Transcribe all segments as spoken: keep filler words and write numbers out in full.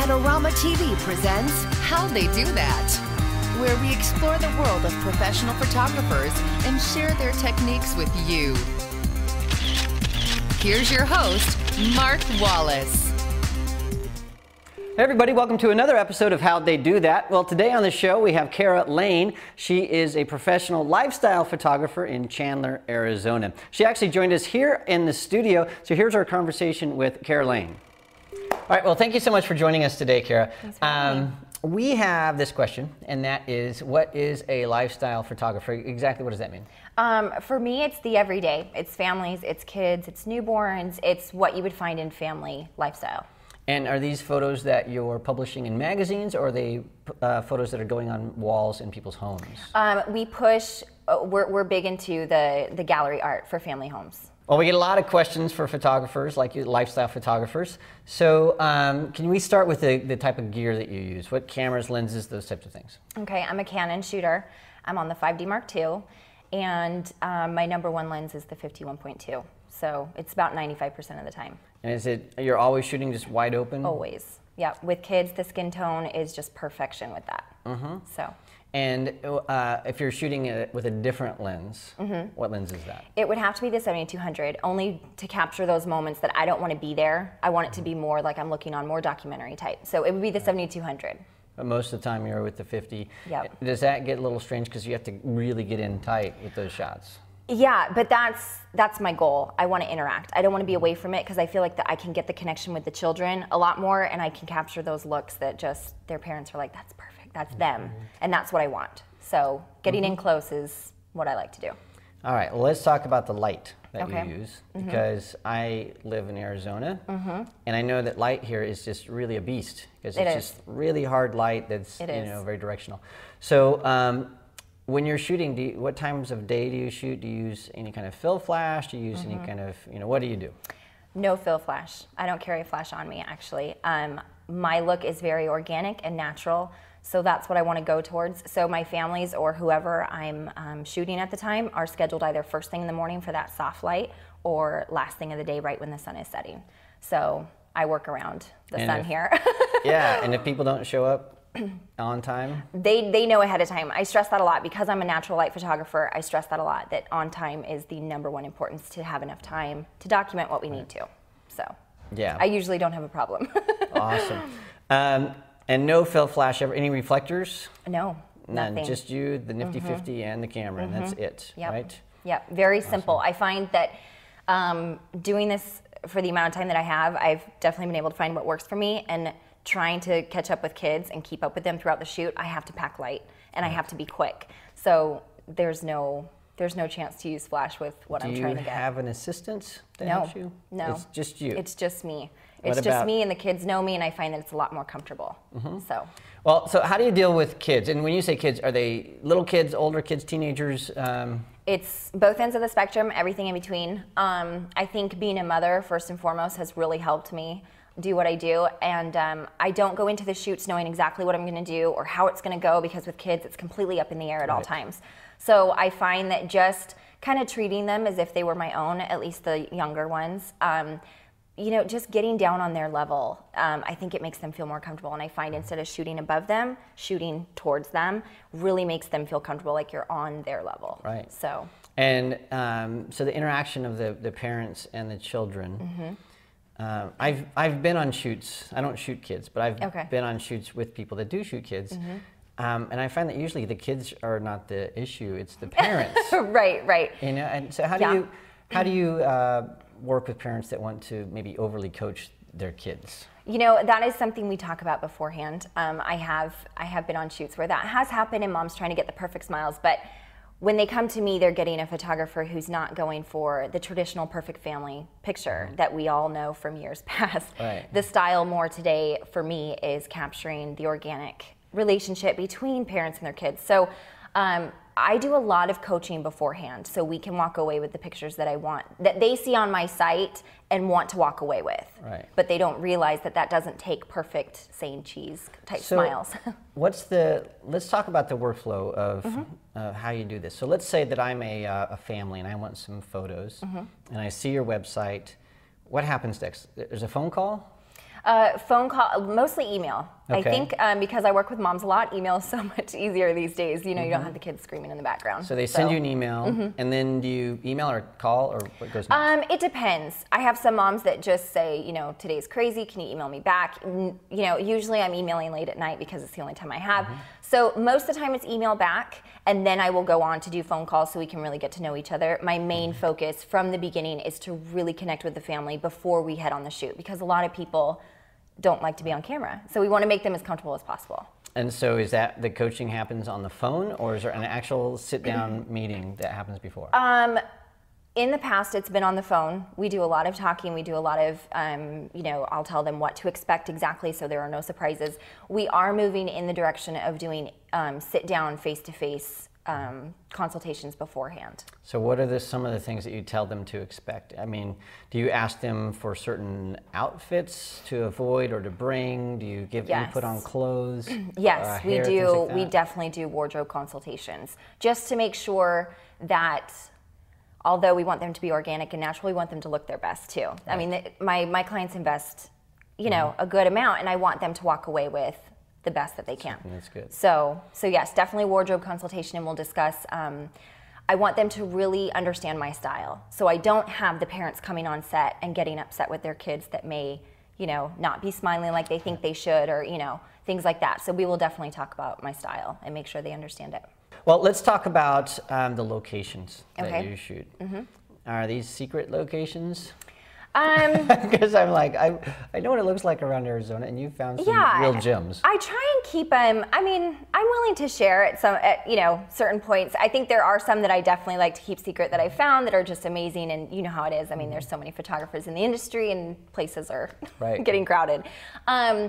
Panorama T V presents How'd They Do That?, where we explore the world of professional photographers and share their techniques with you. Here's your host, Mark Wallace. Hey everybody, welcome to another episode of How'd They Do That? Well, today on the show we have Kara Layne. She is a professional lifestyle photographer in Chandler, Arizona. She actually joined us here in the studio, so here's our conversation with Kara Layne. All right, well, thank you so much for joining us today, Kara. Thanks for having me. Um, we have this question, and that is, what is a lifestyle photographer? Exactly what does that mean? Um, for me, it's the everyday. It's families, it's kids, it's newborns, it's what you would find in family lifestyle. And are these photos that you're publishing in magazines, or are they uh, photos that are going on walls in people's homes? Um, we push, uh, we're, we're big into the, the gallery art for family homes. Well, we get a lot of questions for photographers, like you, lifestyle photographers. So um, can we start with the, the type of gear that you use? What cameras, lenses, those types of things? Okay, I'm a Canon shooter. I'm on the five D Mark two, and um, my number one lens is the fifty-one point two. So it's about ninety-five percent of the time. And is it, you're always shooting just wide open? Always, yeah. With kids, the skin tone is just perfection with that. Mm-hmm. So. And uh, if you're shooting it with a different lens, mm-hmm. what lens is that? It would have to be the seventy-two hundred, only to capture those moments that I don't want to be there. I want it to be more like I'm looking on more documentary type. So it would be the seventy-two hundred. But most of the time you're with the fifty. Yep. Does that get a little strange because you have to really get in tight with those shots? Yeah, but that's that's my goal. I want to interact. I don't want to be away from it because I feel like that I can get the connection with the children a lot more, and I can capture those looks that just their parents are like, that's perfect, that's them, and that's what I want. So getting mm-hmm. in close is what I like to do. All right, well, let's talk about the light that okay. you use, mm-hmm. because I live in Arizona, mm-hmm. and I know that light here is just really a beast, because it's it just really hard light that's it you is. know very directional. So. Um, When you're shooting, do you, what times of day do you shoot? Do you use any kind of fill flash? Do you use mm-hmm. any kind of, you know, what do you do? No fill flash. I don't carry a flash on me, actually. Um, my look is very organic and natural, so that's what I want to go towards. So my families or whoever I'm um, shooting at the time are scheduled either first thing in the morning for that soft light or last thing of the day right when the sun is setting. So I work around the and sun if, here. Yeah, and if people don't show up on time? They they know ahead of time. I stress that a lot because I'm a natural light photographer. I stress that a lot, that on time is the number one importance, to have enough time to document what we right. need to. So yeah, I usually don't have a problem. Awesome. Um, and no fill flash ever. Any reflectors? No, None. nothing. Just you, the nifty mm-hmm. fifty, and the camera, mm-hmm. and that's it, yep. right? Yeah, very awesome. simple. I find that um, doing this for the amount of time that I have, I've definitely been able to find what works for me, and trying to catch up with kids and keep up with them throughout the shoot, I have to pack light and I have to be quick. So there's no there's no chance to use flash with what Do I'm trying to get. Do you have an assistant that no, helps you? No, it's just you. It's just me. What it's about, just me, and the kids know me, and I find that it's a lot more comfortable. Mm-hmm. So. Well, so how do you deal with kids? And when you say kids, are they little kids, older kids, teenagers? Um, It's both ends of the spectrum, everything in between. Um, I think being a mother, first and foremost, has really helped me do what I do, and um, I don't go into the shoots knowing exactly what I'm going to do or how it's going to go, because with kids it's completely up in the air at right. all times. So I find that just kind of treating them as if they were my own, at least the younger ones, um, you know, just getting down on their level, um, I think it makes them feel more comfortable, and I find instead of shooting above them, shooting towards them really makes them feel comfortable, like you're on their level. Right. So. And um, so the interaction of the, the parents and the children, mm-hmm. Uh, I've I've been on shoots. I don't shoot kids, but I've okay. been on shoots with people that do shoot kids, mm-hmm. um, and I find that usually the kids are not the issue; it's the parents. Right, right. You know, and so how do yeah. you how do you uh, work with parents that want to maybe overly coach their kids? You know, that is something we talk about beforehand. Um, I have I have been on shoots where that has happened, and mom's trying to get the perfect smiles, but when they come to me, they're getting a photographer who's not going for the traditional perfect family picture that we all know from years past. Right. The style more today for me is capturing the organic relationship between parents and their kids. So um, I do a lot of coaching beforehand, so we can walk away with the pictures that I want, that they see on my site and want to walk away with. Right. But they don't realize that that doesn't take perfect saying cheese type so smiles. What's the, let's talk about the workflow of mm-hmm. uh, how you do this. So let's say that I'm a, uh, a family and I want some photos, mm-hmm. and I see your website. What happens next? There's a phone call? Uh, phone call, mostly email. Okay. I think um, because I work with moms a lot, email is so much easier these days. You know, mm-hmm. you don't have the kids screaming in the background. So they send so. you an email, mm-hmm. and then do you email or call, or what goes next? Um, it depends. I have some moms that just say, you know, today's crazy, can you email me back? You know, usually I'm emailing late at night because it's the only time I have. Mm-hmm. So most of the time it's email back, and then I will go on to do phone calls so we can really get to know each other. My main mm-hmm. focus from the beginning is to really connect with the family before we head on the shoot, because a lot of people don't like to be on camera. So we want to make them as comfortable as possible. And so is that the coaching happens on the phone, or is there an actual sit-down meeting that happens before? Um, in the past, it's been on the phone. We do a lot of talking. We do a lot of, um, you know, I'll tell them what to expect exactly so there are no surprises. We are moving in the direction of doing um, sit-down, face-to-face Um, consultations beforehand. So what are the, some of the things that you tell them to expect? I mean, do you ask them for certain outfits to avoid or to bring? Do you give yes. input on clothes? Yes, uh, we hair, do. like we definitely do wardrobe consultations just to make sure that although we want them to be organic and natural, we want them to look their best too. Right. I mean, the, my, my clients invest, you know, mm-hmm. a good amount, and I want them to walk away with the best that they can. That's good. So, so yes, definitely wardrobe consultation, and we'll discuss. Um, I want them to really understand my style, so I don't have the parents coming on set and getting upset with their kids that may, you know, not be smiling like they think they should, or you know, things like that. So we will definitely talk about my style and make sure they understand it. Well, let's talk about um, the locations that okay. you shoot. Mm-hmm. Are these secret locations? Because um, I'm like, I, I know what it looks like around Arizona, and you found some yeah, real gems. I try and keep them. I mean, I'm willing to share at some, at, you know, certain points. I think there are some that I definitely like to keep secret that I found that are just amazing, and you know how it is. I mean, there's so many photographers in the industry, and places are right. getting crowded. Um,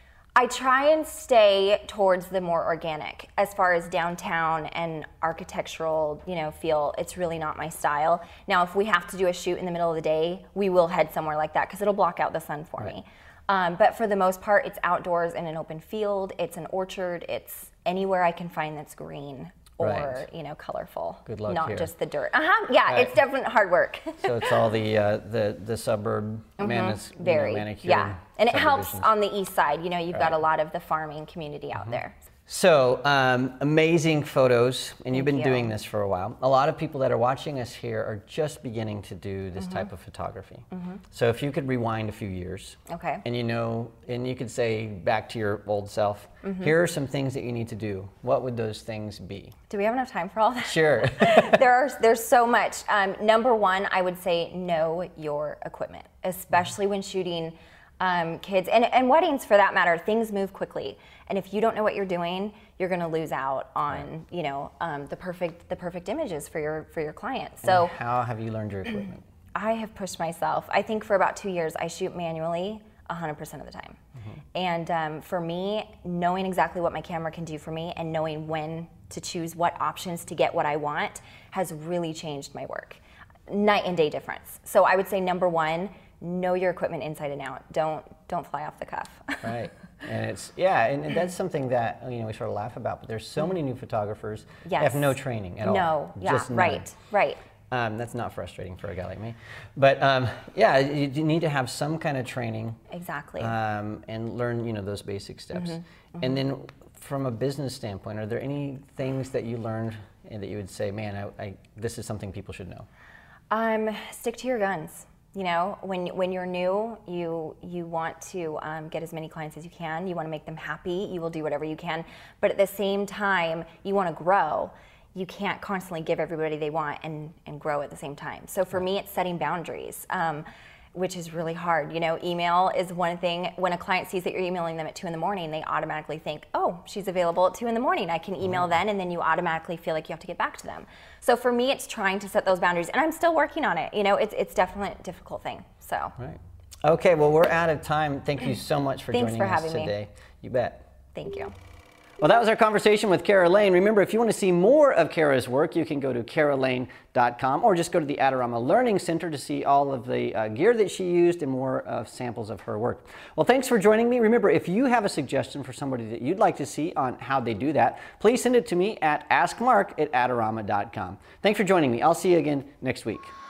I try and stay towards the more organic as far as downtown and architectural, you know, feel. It's really not my style. Now, if we have to do a shoot in the middle of the day, we will head somewhere like that because it'll block out the sun for right. me. Um, but for the most part, it's outdoors in an open field. It's an orchard. It's anywhere I can find that's green or, right. you know, colorful. Good luck Not here. just the dirt. Uh-huh. Yeah, right. it's definitely hard work. So it's all the uh, the the suburb mm-hmm. manis- Very, you know, manicure. yeah, and it helps on the east side. You know, you've right. got a lot of the farming community out mm-hmm. there. So um, amazing photos, and Thank you've been you. doing this for a while. A lot of people that are watching us here are just beginning to do this mm-hmm. type of photography. Mm-hmm. So if you could rewind a few years, okay, and you know, and you could say back to your old self, mm-hmm. here are some things that you need to do. What would those things be? Do we have enough time for all that? Sure. there are there's so much. Um, number one, I would say know your equipment, especially when shooting um, kids and, and weddings for that matter. Things move quickly, and if you don't know what you're doing, you're going to lose out on right. you know um, the perfect the perfect images for your for your client. So and how have you learned your equipment? I have pushed myself. I think for about two years I shoot manually one hundred percent of the time. Mm-hmm. And um, for me, knowing exactly what my camera can do for me and knowing when to choose what options to get what I want has really changed my work. Night and day difference. So I would say number one, know your equipment inside and out. Don't don't fly off the cuff. Right. And it's, yeah, and, and that's something that, you know, we sort of laugh about, but there's so many new photographers yes. that have no training at all. No, yeah, Just none. right, right. Um, that's not frustrating for a guy like me. But um, yeah, you, you need to have some kind of training. Exactly. Um, and learn, you know, those basic steps. Mm-hmm, mm-hmm. And then from a business standpoint, are there any things that you learned and that you would say, man, I, I, this is something people should know? Um, stick to your guns. You know, when when you're new, you you want to um, get as many clients as you can. You want to make them happy. You will do whatever you can. But at the same time, you want to grow. You can't constantly give everybody they want and, and grow at the same time. So for me, it's setting boundaries, um, which is really hard. You know, email is one thing. When a client sees that you're emailing them at two in the morning, they automatically think, oh, she's available at two in the morning. I can email then, and then you automatically feel like you have to get back to them. So for me, it's trying to set those boundaries, and I'm still working on it. You know, it's it's definitely a difficult thing. So. Right. Okay. Well, we're out of time. Thank you so much for Thanks joining for us having today. Me. You bet. Thank you. Well, that was our conversation with Kara Layne. Remember, if you want to see more of Kara's work, you can go to kara layne dot com or just go to the Adorama Learning Center to see all of the uh, gear that she used and more of samples of her work. Well, thanks for joining me. Remember, if you have a suggestion for somebody that you'd like to see on how they do that, please send it to me at ask mark at adorama dot com. Thanks for joining me. I'll see you again next week.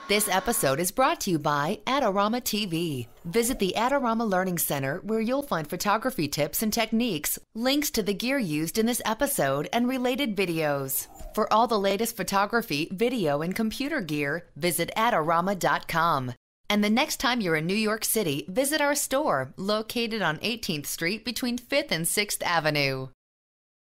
This episode is brought to you by Adorama T V. Visit the Adorama Learning Center where you'll find photography tips and techniques, links to the gear used in this episode, and related videos. For all the latest photography, video, and computer gear, visit adorama dot com. And the next time you're in New York City, visit our store located on eighteenth Street between fifth and sixth Avenue.